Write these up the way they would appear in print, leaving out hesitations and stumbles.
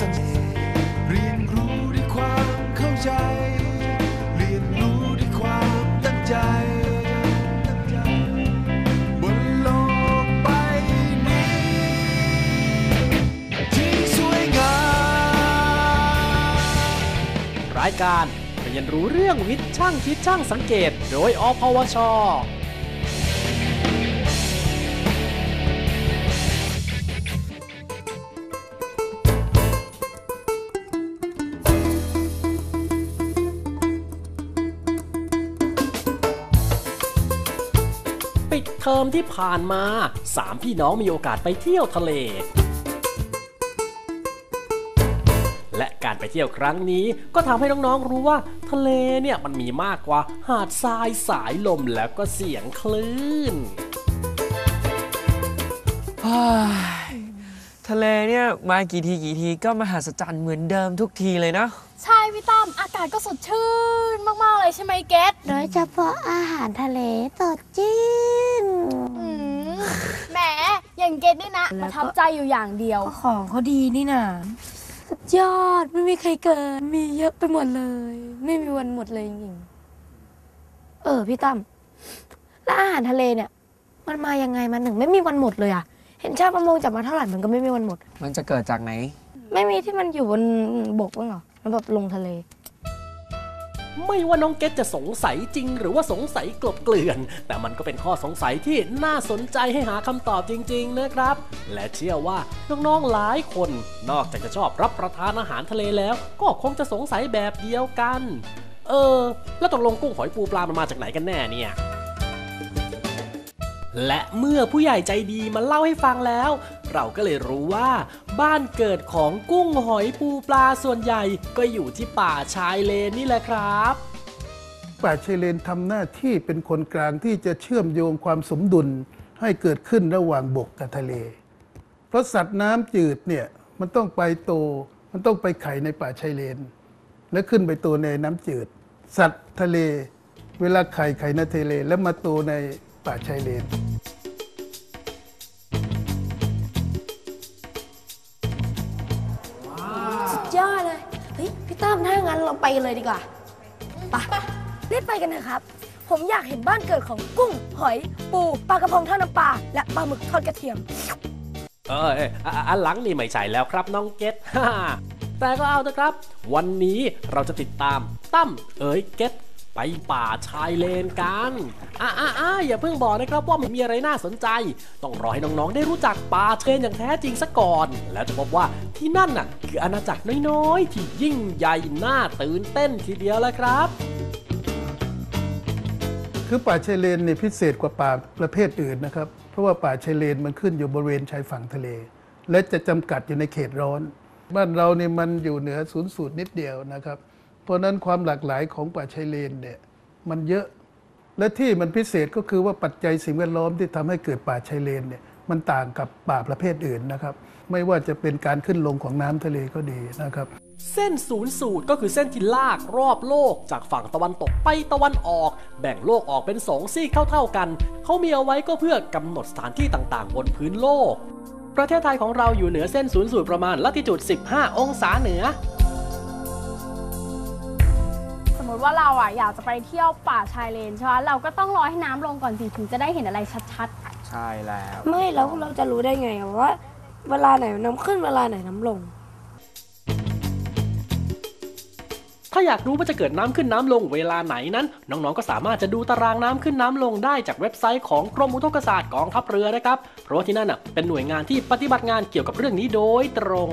สน่ห์เรียนรู้ด้วยความเข้าใจเรียนรู้ด้วยความตั้งใจบนโลกใบนี้ที่สวยงามรายการเรียนรู้เรื่องวิทย์ช่างคิดช่างสังเกตโดยอพวช.ปิดเทอมที่ผ่านมา3พี่น้องมีโอกาสไปเที่ยวทะเลและการไปเที่ยวครั้งนี้ก็ทำให้น้องๆรู้ว่าทะเลเนี่ยมันมีมากกว่าหาดทรายสายลมแล้วก็เสียงคลื่นทะเลเนี่ยมากี่ทีก็มหัศจรรย์เหมือนเดิมทุกทีเลยนะใช่พี่ตั้มอากาศก็สดชื่นมากๆเลยใช่ไหมเกตโดยเฉพาะอาหารทะเลสดชื่นแหมอย่างเกตนี่นะประทับใจอยู่อย่างเดียวของเขาดีนี่นะสุดยอดไม่มีใครเกินมีเยอะไปหมดเลยไม่มีวันหมดเลยจริงๆพี่ตั้มแล้วอาหารทะเลเนี่ยมันมายังไงมันถึงไม่มีวันหมดเลยอะเห็นชาติประมงจับมาเท่าไหร่มันก็ไม่มีวันหมดมันจะเกิดจากไหนไม่มีที่มันอยู่บนบกบ้างเหรอมันแบบลงทะเลไม่ว่าน้องเกตจะสงสัยจริงหรือว่าสงสัยกลบเกลื่อนแต่มันก็เป็นข้อสงสัยที่น่าสนใจให้หาคำตอบจริงๆนะครับและเชื่อว่าน้องๆหลายคนนอกจากจะชอบรับประทานอาหารทะเลแล้วก็คงจะสงสัยแบบเดียวกันแล้วตกลงกุ้งหอยปูปลามันมาจากไหนกันแน่เนี่ยและเมื่อผู้ใหญ่ใจดีมาเล่าให้ฟังแล้วเราก็เลยรู้ว่าบ้านเกิดของกุ้งหอยปูปลาส่วนใหญ่ก็อยู่ที่ป่าชายเลนนี่แหละครับป่าชายเลนทำหน้าที่เป็นคนกลางที่จะเชื่อมโยงความสมดุลให้เกิดขึ้นระหว่างบกกับทะเลเพราะสัตว์น้ำจืดเนี่ยมันต้องไปโตมันต้องไปไข่ในป่าชายเลนและขึ้นไปโตในน้ำจืดสัตว์ทะเลเวลาไข่ในทะเลแล้วมาโตในป่าชายเลนสุดยอดเลยเฮ้ยพี่ตั้มถ้างั้นเราไปเลยดีกว่าไปรีบไปกันเถอะครับผมอยากเห็นบ้านเกิดของกุ้งหอยปูปลากระพงทอดน้ำปลาและปลาหมึกทอดกระเทียมอันหลังนี่ไม่ใช่แล้วครับน้องเกตแต่ก็เอาเถอะครับวันนี้เราจะติดตามตั้มเกตไปป่าชายเลนกันอย่าเพิ่งบอกนะครับว่ามีอะไรน่าสนใจต้องรอให้น้องๆได้รู้จักป่าชายเลนอย่างแท้จริงซะก่อนแล้วจะพบว่าที่นั่นน่ะคืออาณาจักรน้อยๆที่ยิ่งใหญ่น่าตื่นเต้นทีเดียวเลยครับคือป่าชายเลนเนี่ยพิเศษกว่าป่าประเภทอื่นนะครับเพราะว่าป่าชายเลนมันขึ้นอยู่บริเวณชายฝั่งทะเลและจะจำกัดอยู่ในเขตร้อนบ้านเราเนี่ยมันอยู่เหนือศูนย์สูตรนิดเดียวนะครับเพราะนั้นความหลากหลายของป่าชายเลนเนี่ยมันเยอะและที่มันพิเศษก็คือว่าปัจจัยสิ่งแวดล้อมที่ทำให้เกิดป่าชายเลนเนี่ยมันต่างกับป่าประเภทอื่นนะครับไม่ว่าจะเป็นการขึ้นลงของน้ำทะเลก็ดีนะครับเส้นศูนย์สูตรก็คือเส้นที่ลากรอบโลกจากฝั่งตะวันตกไปตะวันออกแบ่งโลกออกเป็น2ซีกเท่าๆกันเขามีเอาไว้ก็เพื่อกำหนดสถานที่ต่างๆบนพื้นโลกประเทศไทยของเราอยู่เหนือเส้นศูนย์สูตรประมาณลัติจูด15 องศาเหนือสมมติว่าเราอยากจะไปเที่ยวป่าชายเลนใช่ไหมเราก็ต้องรอให้น้ำลงก่อนสิถึงจะได้เห็นอะไรชัดๆใช่แล้วไม่แล้วเราจะรู้ได้ไงว่าเวลาไหนน้ำขึ้นเวลาไหนน้ำลงถ้าอยากรู้ว่าจะเกิดน้ำขึ้นน้ำลงเวลาไหนนั้นน้องๆก็สามารถจะดูตารางน้ำขึ้นน้ำลงได้จากเว็บไซต์ของกรมอุทกศาสตร์กองทัพเรือนะครับเพราะว่าที่นั่นเป็นหน่วยงานที่ปฏิบัติงานเกี่ยวกับเรื่องนี้โดยตรง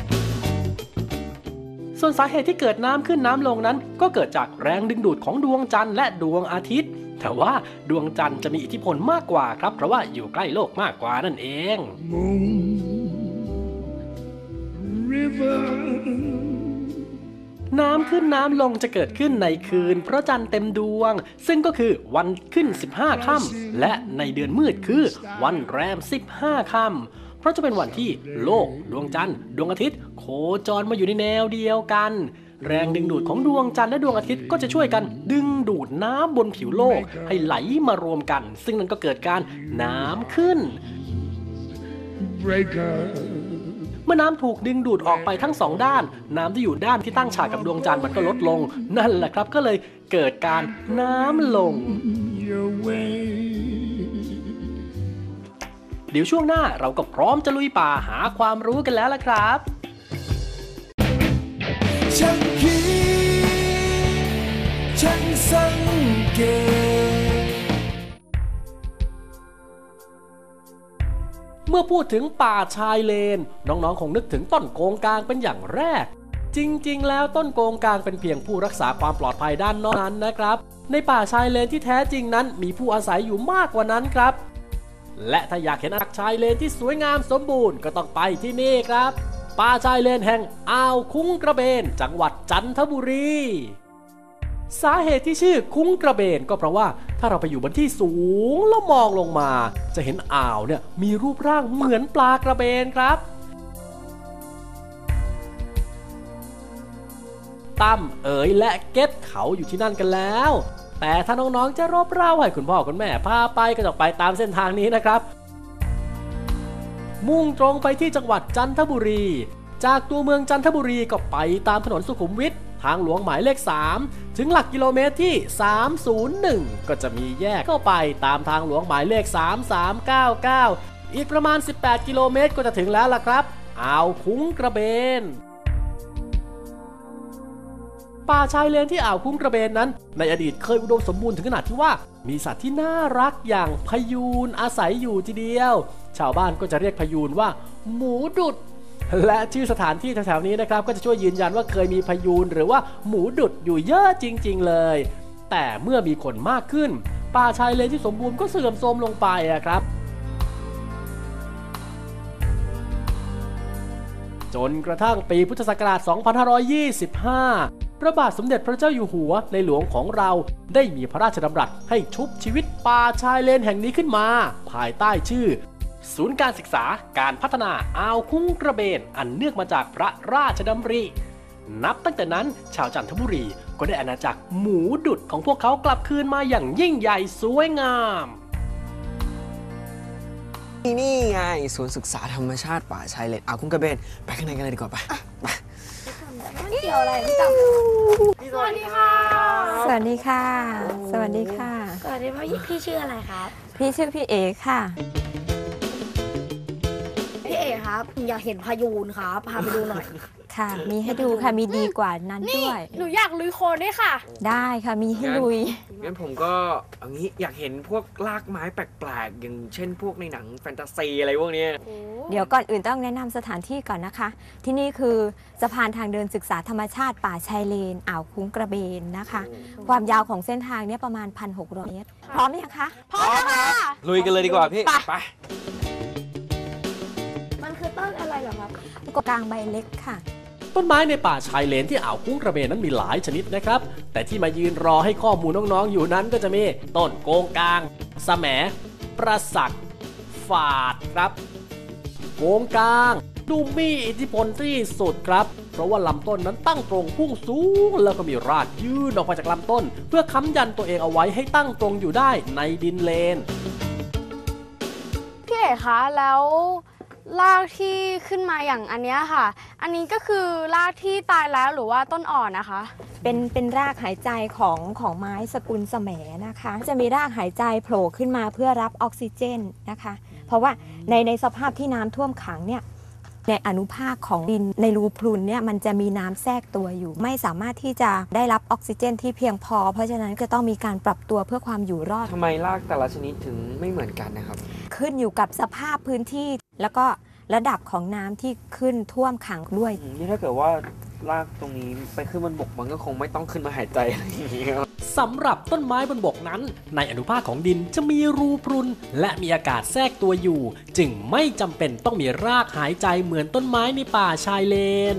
ส่วนสาเหตุที่เกิดน้ำขึ้นน้ำลงนั้นก็เกิดจากแรงดึงดูดของดวงจันทร์และดวงอาทิตย์แต่ว่าดวงจันทร์จะมีอิทธิพลมากกว่าครับเพราะว่าอยู่ใกล้โลกมากกว่านั่นเอง Moon, Riverน้ำขึ้นน้ำลงจะเกิดขึ้นในคืนพระจันทร์เต็มดวงซึ่งก็คือวันขึ้น15ค่ำและในเดือนมืดคือวันแรม15ค่ำเพราะจะเป็นวันที่โลกดวงจันทร์ดวงอาทิตย์โคจรมาอยู่ในแนวเดียวกันแรงดึงดูดของดวงจันทร์และดวงอาทิตย์ก็จะช่วยกันดึงดูดน้ำบนผิวโลกให้ไหลมารวมกันซึ่งนั่นก็เกิดการน้ำขึ้นเมื่อน้ำถูกดึงดูดออกไปทั้งสองด้านน้ำที่อยู่ด้านที่ตั้งฉากกับดวงจันทร์มันก็ลดลงนั่นแหละครับก็เลยเกิดการน้ำลงเดี๋ยวช่วงหน้าเราก็พร้อมจะลุยป่าหาความรู้กันแล้วล่ะครับฉันคิดฉันสังเกตเมื่อพูดถึงป่าชายเลนน้องๆคงนึกถึงต้นโกงกางเป็นอย่างแรกจริงๆแล้วต้นโกงกางเป็นเพียงผู้รักษาความปลอดภัยด้านนอกนั้นนะครับในป่าชายเลนที่แท้จริงนั้นมีผู้อาศัยอยู่มากกว่านั้นครับและถ้าอยากเห็นชายเลนที่สวยงามสมบูรณ์ก็ต้องไปที่นี่ครับป่าชายเลนแห่งอ่าวคุ้งกระเบนจังหวัดจันทบุรีสาเหตุที่ชื่อคุ้งกระเบนก็เพราะว่าถ้าเราไปอยู่บนที่สูงแล้วมองลงมาจะเห็นอ่าวเนี่ยมีรูปร่างเหมือนปลากระเบนครับตั้มเอ๋ยและเก็ตเขาอยู่ที่นั่นกันแล้วแต่ถ้าน้องๆจะรบเร่าให้คุณพ่อคุณแม่พาไปก็ต้องไปตามเส้นทางนี้นะครับมุ่งตรงไปที่จังหวัดจันทบุรีจากตัวเมืองจันทบุรีก็ไปตามถนนสุขุมวิททางหลวงหมายเลข3ถึงหลักกิโลเมตรที่301ก็จะมีแยกเข้าไปตามทางหลวงหมายเลข3399อีกประมาณ18กิโลเมตรก็จะถึงแล้วล่ะครับอ่าวคุ้งกระเบนป่าชายเลนที่อ่าวคุ้งกระเบนนั้นในอดีตเคยอุดมสมบูรณ์ถึงขนาดที่ว่ามีสัตว์ที่น่ารักอย่างพยูนอาศัยอยู่ทีเดียวชาวบ้านก็จะเรียกพยูนว่าหมูดุดและชื่อสถานที่แถวๆนี้นะครับก็จะช่วยยืนยันว่าเคยมีพยูนหรือว่าหมูดุดอยู่เยอะจริงๆเลยแต่เมื่อมีคนมากขึ้นป่าชายเลนที่สมบูรณ์ก็เสื่อมโทรมลงไปครับจนกระทั่งปีพุทธศักราช 2525 พระบาทสมเด็จพระเจ้าอยู่หัวในหลวงของเราได้มีพระราชดำรัสให้ชุบชีวิตป่าชายเลนแห่งนี้ขึ้นมาภายใต้ชื่อศูนย์การศึกษาการพัฒนาอ่าวคุ้งกระเบนอันเนื่องมาจากพระราชดำรินับตั้งแต่นั้นชาวจันทบุรีก็ได้อาณาจักรหมูดุดของพวกเขากลับคืนมาอย่างยิ่งใหญ่สวยงามนี่ไงศูนย์ศึกษาธรรมชาติป่าชายเลนอ่าวคุ้งกระเบนไปข้างในกันเลยดีกว่าไปเกี่ยวอะไรพี่ตั้มสวัสดีค่ะสวัสดีค่ะสวัสดีค่ะสวัสดีพี่ชื่ออะไรครับพี่ชื่อพี่เอค่ะพี่เอครับอยากเห็นพายูนครับพาไปดูหน่อยค่ะมีให้ดูค่ะมีดีกว่านั้นด้วยหนูอยากลุยโคลนด้วยค่ะได้ค่ะมีให้ลุยงั้นผมก็เอางี้อยากเห็นพวกรากไม้แปลกๆอย่างเช่นพวกในหนังแฟนตาซีอะไรพวกนี้เดี๋ยวก่อนอื่นต้องแนะนำสถานที่ก่อนนะคะที่นี่คือสะพานทางเดินศึกษาธรรมชาติป่าชายเลนอ่าวคุ้งกระเบนนะคะความยาวของเส้นทางเนี่ยประมาณ 1,600 เมตรพร้อมยังคะพร้อมค่ะลุยกันเลยดีกว่าพี่ไปมันคือต้นอะไรเหรอครับกลางใบเล็กค่ะต้นไม้ในป่าชายเลนที่อ่าวคุ้งกระเบนนั้นมีหลายชนิดนะครับแต่ที่มายืนรอให้ข้อมูลน้องๆอยู่นั้นก็จะมีต้นโกงกางแสมประสักฝาดครับโกงกางดูมีอิทธิพลที่สุดครับเพราะว่าลำต้นนั้นตั้งตรงพุ่งสูงแล้วก็มีรากยื่นออกมาจากลำต้นเพื่อค้ำยันตัวเองเอาไว้ให้ตั้งตรงอยู่ได้ในดินเลนพี่เอ๋คะแล้วรากที่ขึ้นมาอย่างอันนี้ค่ะอันนี้ก็คือรากที่ตายแล้วหรือว่าต้นอ่อนนะคะเป็นรากหายใจของไม้สกุลแสมนะคะจะมีรากหายใจโผล่ขึ้นมาเพื่อรับออกซิเจนนะคะเพราะว่าในสภาพที่น้ำท่วมขังเนี่ยในอนุภาคของดินในรูพรุนเนี่ยมันจะมีน้ำแทรกตัวอยู่ไม่สามารถที่จะได้รับออกซิเจนที่เพียงพอเพราะฉะนั้นจะต้องมีการปรับตัวเพื่อความอยู่รอดทำไมรากแต่ละชนิดถึงไม่เหมือนกันนะครับขึ้นอยู่กับสภาพพื้นที่แล้วก็ระดับของน้ำที่ขึ้นท่วมขังด้วยนี่ถ้าเกิดว่ารากตรงนี้ไปขึ้นบนบกมันก็คงไม่ต้องขึ้นมาหายใจอะไรอย่างนี้สำหรับต้นไม้บนบกนั้นในอนุภาคของดินจะมีรูพรุนและมีอากาศแทรกตัวอยู่จึงไม่จำเป็นต้องมีรากหายใจเหมือนต้นไม้ในป่าชายเลน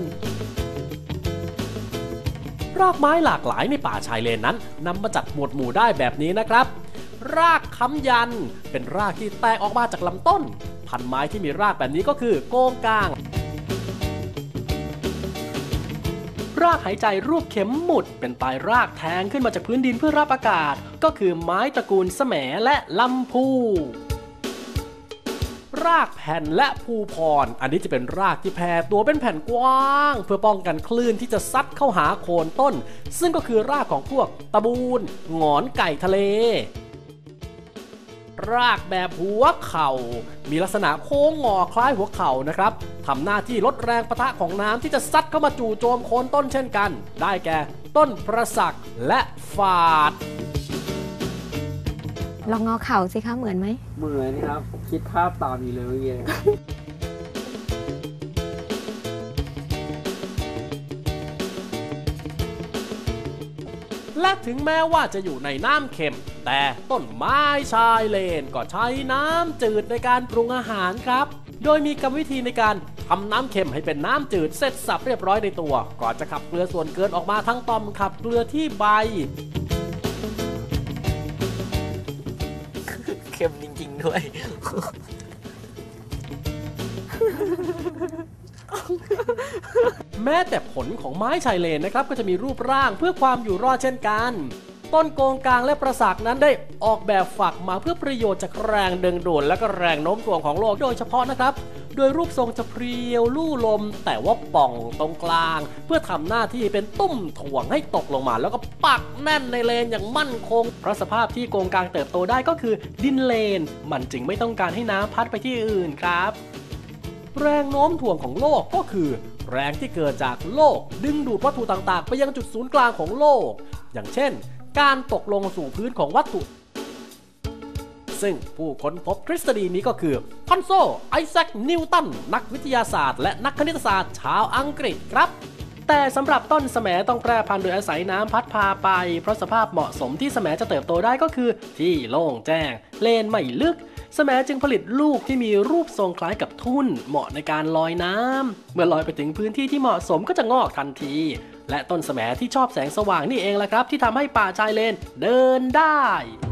รากไม้หลากหลายในป่าชายเลนนั้นนำมาจัดหมวดหมู่ได้แบบนี้นะครับรากค้ำยันเป็นรากที่แตกออกมาจากลำต้นพันไม้ที่มีรากแบบนี้ก็คือโกงกางรากหายใจรูปเข็มหมุดเป็นปลายรากแทงขึ้นมาจากพื้นดินเพื่อรับอากาศก็คือไม้ตระกูลแสมและลำพูรากแผ่นและภูพรอันนี้จะเป็นรากที่แผ่ตัวเป็นแผ่นกว้างเพื่อป้องกันคลื่นที่จะซัดเข้าหาโคนต้นซึ่งก็คือรากของพวกตะบูนหงอนไก่ทะเลรากแบบหัวเข่ามีลักษณะโค้งงอคล้ายหัวเข่านะครับทำหน้าที่ลดแรงปะทะของน้ำที่จะซัดเข้ามาจู่โจมโคนต้นเช่นกันได้แก่ต้นประสักและฝาดลองงอเข่าสิคะเหมือนไหมเหมือนครับคิดภาพตามนี้เลยเมื่อกี้และถึงแม้ว่าจะอยู่ในน้ำเค็มแต่ต้นไม้ชายเลนก็ใช้น้ำจืดในการปรุงอาหารครับโดยมีกรรมวิธีในการทำน้ำเค็มให้เป็นน้ำจืดเสร็จสับเรียบร้อยในตัวก่อนจะขับเกลือส่วนเกินออกมาทั้งต่อมขับเกลือที่ใบเค็มจริงๆด้วยแม้แต่ผลของไม้ชายเลนนะครับก็จะมีรูปร่างเพื่อความอยู่รอดเช่นกันต้นโกงกลางและประสาทนั้นได้ออกแบบฝักมาเพื่อประโยชน์จากแรงดึงดูดและก็แรงโน้มถ่วงของโลกโดยเฉพาะนะครับโดยรูปทรงจะเพรียวลู่ลมแต่ว่าป่องตรงกลางเพื่อทำหน้าที่เป็นตุ้มถ่วงให้ตกลงมาแล้วก็ปักแน่นในเลนอย่างมั่นคงเพราะสภาพที่โกงกลางเติบโตได้ก็คือดินเลนมันจึงไม่ต้องการให้น้ำพัดไปที่อื่นครับแรงโน้มถ่วงของโลกก็คือแรงที่เกิดจากโลกดึงดูดวัตถุต่างๆไปยังจุดศูนย์กลางของโลกอย่างเช่นการตกลงสู่พื้นของวัตถุซึ่งผู้ค้นพบทฤษฎีนี้ก็คือคอนโซไอแซคนิวตันนักวิทยาศาสตร์และนักคณิตศาสตร์ชาวอังกฤษครับแต่สำหรับต้นแสมต้องแปรพันธุ์โดยอาศัยน้ำพัดพาไปเพราะสภาพเหมาะสมที่แสมจะเติบโตได้ก็คือที่โล่งแจ้งเลนไม่ลึกแสมจึงผลิตลูกที่มีรูปทรงคล้ายกับทุ่นเหมาะในการลอยน้ำเมื่อลอยไปถึงพื้นที่ที่เหมาะสมก็จะงอกทันทีและต้นแสมที่ชอบแสงสว่างนี่เองแหละครับที่ทำให้ป่าชายเลนเดินได้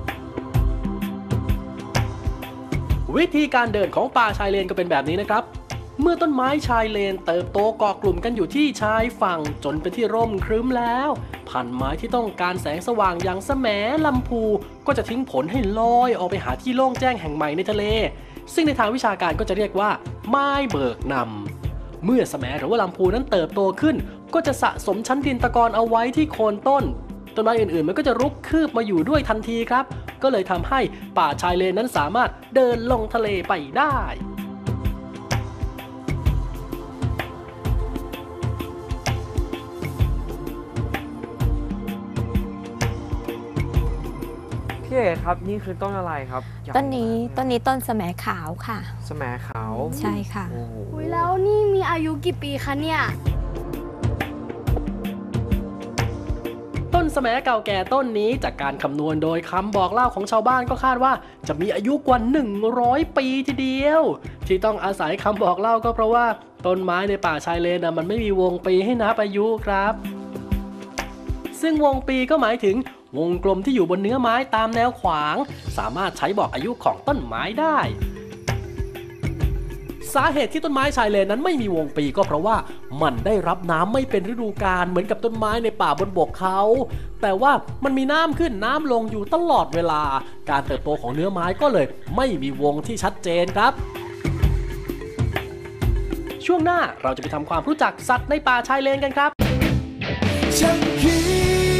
วิธีการเดินของป่าชายเลนก็เป็นแบบนี้นะครับเมื่อต้นไม้ชายเลนเติบโตเกาะกลุ่มกันอยู่ที่ชายฝั่งจนเป็นที่ร่มครึ้มแล้วพันไม้ที่ต้องการแสงสว่างอย่างแสมลำพูก็จะทิ้งผลให้ลอยออกไปหาที่โล่งแจ้งแห่งใหม่ในทะเลซึ่งในทางวิชาการก็จะเรียกว่าไม้เบิกนำเมื่อแสมหรือว่าลำพูนั้นเติบโตขึ้นก็จะสะสมชั้นดินตะกอนเอาไว้ที่โคนต้นไม้อื่นๆมันก็จะรุกคืบมาอยู่ด้วยทันทีครับก็เลยทำให้ป่าชายเลนนั้นสามารถเดินลงทะเลไปได้พี่เอ๋ครับนี่คือต้นอะไรครับต้นนี้ต้นแสมขาวค่ะแสมขาวใช่ค่ะอุ้ยแล้วนี่มีอายุกี่ปีคะเนี่ยต้นแสมเก่าแก่ต้นนี้จากการคำนวณโดยคำบอกเล่าของชาวบ้านก็คาดว่าจะมีอายุกว่า100 ปีทีเดียวที่ต้องอาศัยคำบอกเล่าก็เพราะว่าต้นไม้ในป่าชายเลนมันไม่มีวงปีให้นับอายุครับซึ่งวงปีก็หมายถึงวงกลมที่อยู่บนเนื้อไม้ตามแนวขวางสามารถใช้บอกอายุของต้นไม้ได้สาเหตุที่ต้นไม้ชายเลนนั้นไม่มีวงปีก็เพราะว่ามันได้รับน้ำไม่เป็นฤดูกาลเหมือนกับต้นไม้ในป่าบนบกเขาแต่ว่ามันมีน้ำขึ้นน้ำลงอยู่ตลอดเวลาการเติบโตของเนื้อไม้ก็เลยไม่มีวงที่ชัดเจนครับช่วงหน้าเราจะไปทำความรู้จักสัตว์ในป่าชายเลนกันครับฉันคิด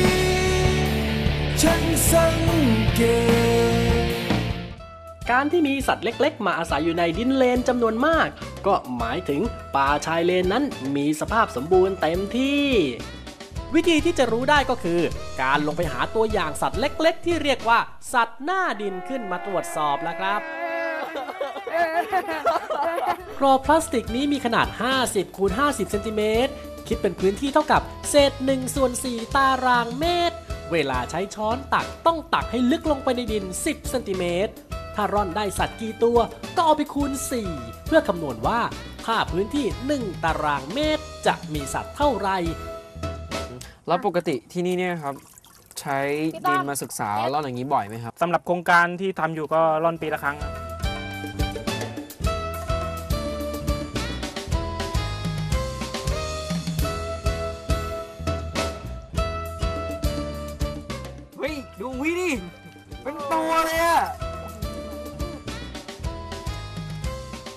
ฉันสังเกตการที่มีสัตว์เล็กๆมาอาศัยอยู่ในดินเลนจำนวนมากก็หมายถึงป่าชายเลนนั้นมีสภาพสมบูรณ์เต็มที่วิธีที่จะรู้ได้ก็คือการลงไปหาตัวอย่างสัตว์เล็กๆที่เรียกว่าสัตว์หน้าดินขึ้นมาตรวจสอบแล้วครับกรอบพลาสติกนี้มีขนาด50 คูณ 50 เซนติเมตรคิดเป็นพื้นที่เท่ากับเศษ1/4 ตารางเมตรเวลาใช้ช้อนตักต้องตักให้ลึกลงไปในดิน10 เซนติเมตรถ้าร่อนได้สัตว์กี่ตัวก็เอาไปคูณ4เพื่อคำนวณว่าถ้าพื้นที่1 ตารางเมตรจะมีสัตว์เท่าไรแล้วปกติที่นี่เนี่ยครับใช้ดินมาศึกษาร่อนอย่างนี้บ่อยไหมครับสำหรับโครงการที่ทำอยู่ก็ร่อนปีละครั้งเฮ้ยดูวิดิเป็นตัวเลยอะ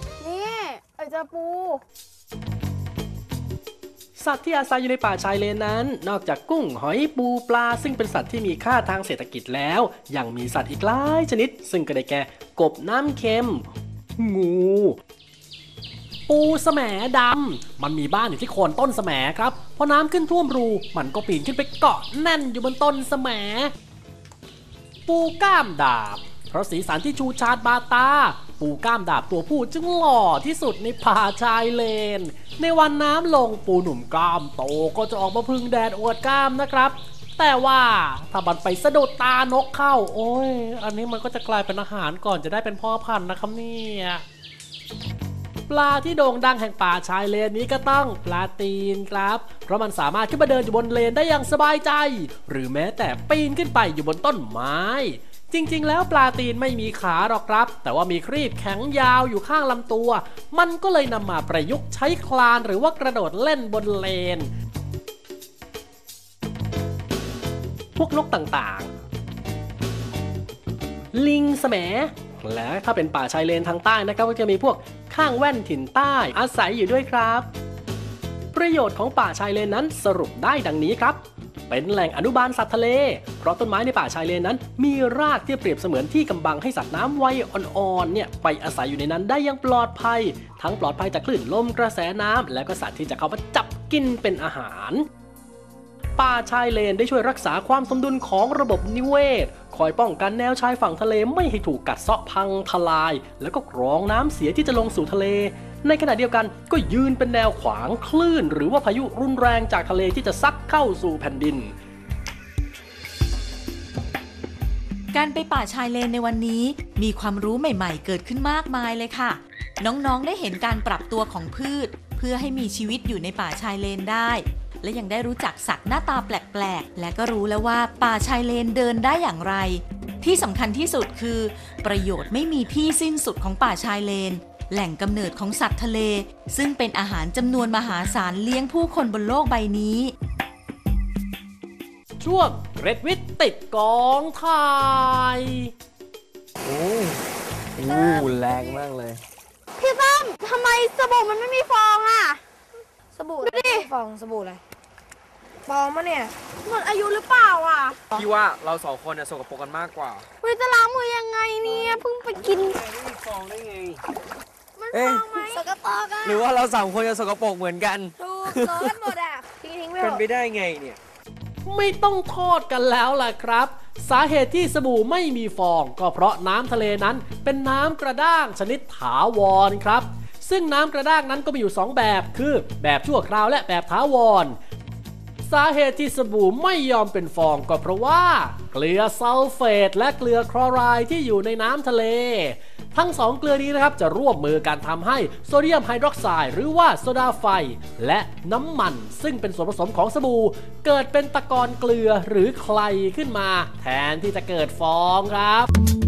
สัตว์ที่อาศัยอยู่ในป่าชายเลนนั้นนอกจากกุ้งหอยปูปลาซึ่งเป็นสัตว์ที่มีค่าทางเศรษฐกิจแล้วยังมีสัตว์อีกหลายชนิดซึ่งก็ได้แก่กบน้ำเค็มงูปูแสมดำมันมีบ้านอยู่ที่โคนต้นแสมครับพอน้ำขึ้นท่วมรูมันก็ปีนขึ้นไปเกาะแน่นอยู่บนต้นแสมปูก้ามดาบเพราะสีสันที่ชูชาดบาตาปูก้ามดาบตัวผู้จึงหล่อที่สุดในป่าชายเลนในวันน้ำลงปูหนุ่มกล้ามโตก็จะออกมาพึ่งแดดอวดกล้ามนะครับแต่ว่าถ้ามันไปสะดุดตานกเข้าโอ้ยอันนี้มันก็จะกลายเป็นอาหารก่อนจะได้เป็นพ่อพันธุ์นะครับเนี่ยปลาที่โด่งดังแห่งป่าชายเลนนี้ก็ต้องปลาตีนครับเพราะมันสามารถขึ้นมาเดินอยู่บนเลนได้อย่างสบายใจหรือแม้แต่ปีนขึ้นไปอยู่บนต้นไม้จริงๆแล้วปลาตีนไม่มีขาหรอกครับแต่ว่ามีครีบแข็งยาวอยู่ข้างลำตัวมันก็เลยนำมาประยุกต์ใช้คลานหรือว่ากระโดดเล่นบนเลนพวกนกต่างๆลิงแสมและถ้าเป็นป่าชายเลนทางใต้นะครับก็จะมีพวกข้างแว่นถิ่นใต้อาศัยอยู่ด้วยครับประโยชน์ของป่าชายเลนนั้นสรุปได้ดังนี้ครับเป็นแหล่งอนุบาลสัตว์ทะเลเพราะต้นไม้ในป่าชายเลนนั้นมีรากที่เปรียบเสมือนที่กำบังให้สัตว์น้ำวัยอ่อนๆเนี่ยไปอาศัยอยู่ในนั้นได้อย่างปลอดภัยทั้งปลอดภัยจากคลื่นลมกระแสน้ำและก็สัตว์ที่จะเข้ามาจับกินเป็นอาหารป่าชายเลนได้ช่วยรักษาความสมดุลของระบบนิเวศคอยป้องกันแนวชายฝั่งทะเลไม่ให้ถูกกัดเซาะพังทลายแล้วก็กรองน้ำเสียที่จะลงสู่ทะเลในขณะเดียวกันก็ยืนเป็นแนวขวางคลื่นหรือว่าพายุรุนแรงจากทะเลที่จะซัดเข้าสู่แผ่นดินการไปป่าชายเลนในวันนี้มีความรู้ใหม่ๆเกิดขึ้นมากมายเลยค่ะน้องๆได้เห็นการปรับตัวของพืชเพื่อให้มีชีวิตอยู่ในป่าชายเลนได้และยังได้รู้จักสัตว์หน้าตาแปลกๆและก็รู้แล้วว่าป่าชายเลนเดินได้อย่างไรที่สำคัญที่สุดคือประโยชน์ไม่มีที่สิ้นสุดของป่าชายเลนแหล่งกำเนิดของสัตว์ทะเลซึ่งเป็นอาหารจำนวนมหาศาลเลี้ยงผู้คนบนโลกใบนี้ช่วงเกร็ดวิทย์ติดกองถ่ายโอ้แรงมากเลยพี่ตั้มทำไมสบู่มันไม่มีฟองอ่ะสบู่ไม่มีฟองสบู่อะไรฟองมะเนี่ยหมดอายุหรือเปล่าอ่ะพี่ว่าเราสองคนสกปรกกันมากกว่าเราจะล้างมือยังไงเนี่ยเพิ่งไปกินไม่มีฟองได้ไงมันฟองไหมสกปรกอ่ะหรือว่าเราสามคนจะสกปรกเหมือนกันถูกโดนหมดอ่ะทิ้งไปเป็นไปได้ไงเนี่ยไม่ต้องโทษกันแล้วล่ะครับสาเหตุที่สบู่ไม่มีฟองก็เพราะน้ำทะเลนั้นเป็นน้ำกระด้างชนิดถาวรครับซึ่งน้ำกระด้างนั้นก็มีอยู่2แบบคือแบบชั่วคราวและแบบถาวรสาเหตุที่สบู่ไม่ยอมเป็นฟองก็เพราะว่าเกลือซัลเฟตและเกลือคลอไรด์ที่อยู่ในน้ำทะเลทั้ง2เกลือนี้นะครับจะร่วมมือกันทำให้โซเดียมไฮดรอกไซด์หรือว่าโซดาไฟและน้ำมันซึ่งเป็นส่วนผสมของสบู่เกิดเป็นตะกอนเกลือหรือไคลขึ้นมาแทนที่จะเกิดฟองครับ